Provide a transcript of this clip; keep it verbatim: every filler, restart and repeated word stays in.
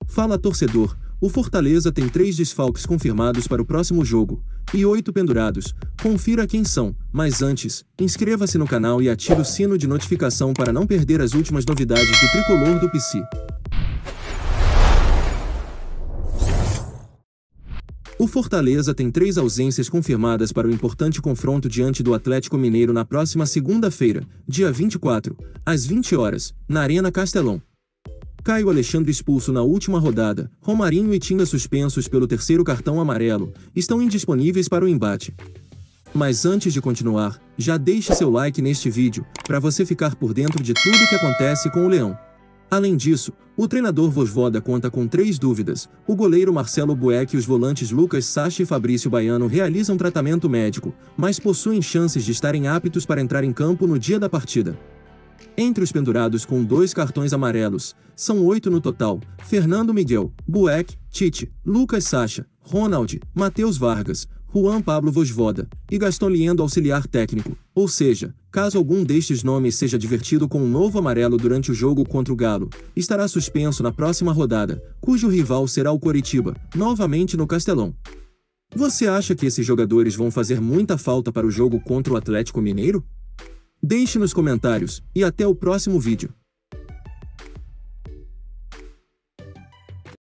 Fala torcedor, o Fortaleza tem três desfalques confirmados para o próximo jogo, e oito pendurados. Confira quem são, mas antes, inscreva-se no canal e ative o sino de notificação para não perder as últimas novidades do tricolor do P C. O Fortaleza tem três ausências confirmadas para o importante confronto diante do Atlético Mineiro na próxima segunda-feira, dia vinte e quatro, às vinte horas, na Arena Castelão. Caio Alexandre expulso na última rodada, Romarinho e Tinga suspensos pelo terceiro cartão amarelo, estão indisponíveis para o embate. Mas antes de continuar, já deixe seu like neste vídeo, para você ficar por dentro de tudo que acontece com o Leão. Além disso, o treinador Vojvoda conta com três dúvidas. O goleiro Marcelo Boeck e os volantes Lucas Sacha e Fabrício Baiano realizam tratamento médico, mas possuem chances de estarem aptos para entrar em campo no dia da partida. Entre os pendurados com dois cartões amarelos, são oito no total: Fernando Miguel, Boeck, Tite, Lucas Sacha, Ronald, Matheus Vargas, Juan Pablo Vojvoda e Gaston Liendo auxiliar técnico, ou seja, caso algum destes nomes seja advertido com um novo amarelo durante o jogo contra o Galo, estará suspenso na próxima rodada, cujo rival será o Coritiba, novamente no Castelão. Você acha que esses jogadores vão fazer muita falta para o jogo contra o Atlético Mineiro? Deixe nos comentários, e até o próximo vídeo.